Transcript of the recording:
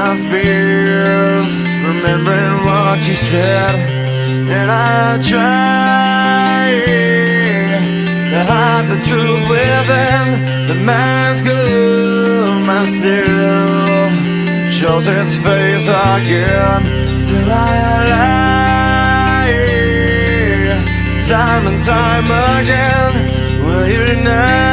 my fears, remembering what you said. And I try to hide the truth within the mask of myself. Shows its face again, still I lie. Time and time again, will you deny?